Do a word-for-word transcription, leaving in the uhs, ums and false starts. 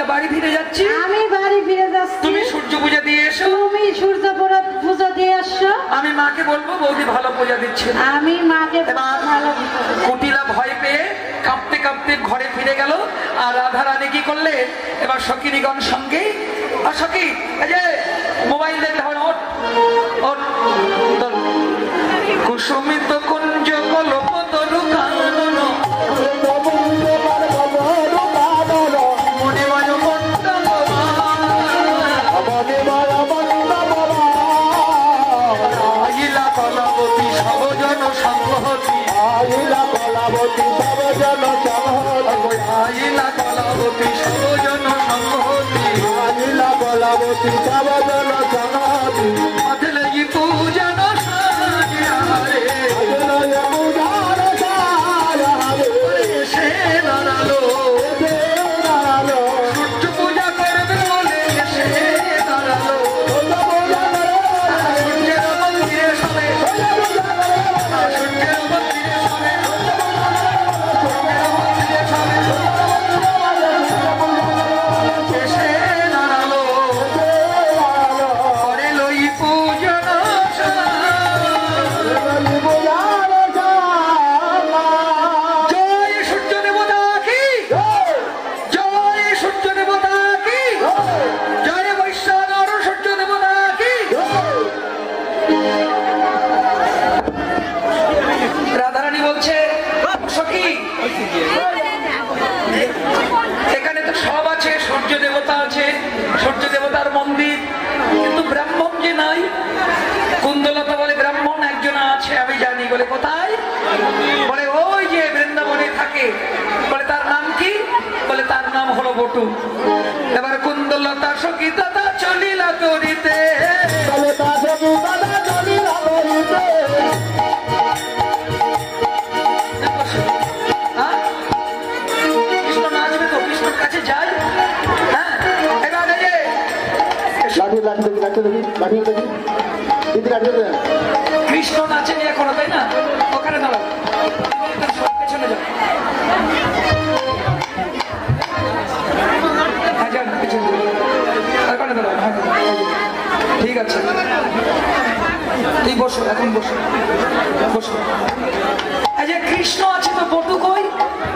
বাড়ি ফিরে যাচ্ছি। আমি বাড়ি ফিরে যাচ্ছি। তুমি সূর্য পূজা দিয়ে এসো। তুমি সূর্য পূজা দিয়ে আসছো। আমি মাকে বলবো বৌদি ভালো পূজা দিচ্ছে। আমি মাকে ভালো। কুটিলা ভয় পেয়ে কাঁপতে কাঁপতে ঘরে ফিরে গেল। আর রাধা রানী কি করলে, এবার সখীগণ সঙ্গে, আর সখী এই যে মোবাইল দেখলে হবে না, ওঠ ওঠ। কুসুমিত কুঞ্জ কল্প তরু কানন মণিময় মণ্ডল আইলা কলাবতী সবজন সংহতি আইলা কলাবতী সবজন সংহতি আইলা কলাবতী সবজন সংহতি আইলা কলাবতী সবজন সংহতি আদলে পূজন সাজিয়া রে আদলে পূজন সাজিয়া রে সে দাঁড়ালো সে দাঁড়ালো সূর্য পূজা করবে বলে সে দাঁড়ালো সূর্যের মন্দিরে সবে সূর্যের মন্দিরে সবে সে দাঁড়ালো করে লই পূজন জয় সূর্য দেবতা কি জয় সূর্য দেবতা কি জয় বৈশ্বর সূর্য দেবতা কি। রাধারানী বলছে সখী এখানে তো সব আছে, সূর্য দেবতা আছে, সূর্য দেবতার মন্দির, কিন্তু ব্রাহ্মণ যে নাই। কুন্দলতা বলে ব্রাহ্মণ একজন আছে আমি জানি। বলে কোথায়? বলে ওই যে বৃন্দাবনে থাকে। বলে তার নাম কি? বলে তার নাম হলো বটু। এবার কুন্দলতা সখী দাদা চলিলা তরিতে কৃষ্ণ নাচবে তো, কৃষ্ণর কাছে যাই। হ্যাঁ এবার কৃষ্ণ নাচেনি এখনো, তাই না? ওখানে দাঁড়াও, পেছনে যাও। হ্যাঁ যান পেছনে, ওখানে দাঁড়াও। হ্যাঁ ঠিক আছে, তুই বসো, এখন বসো বসো। এই যে কৃষ্ণ আছে তো বটু কই?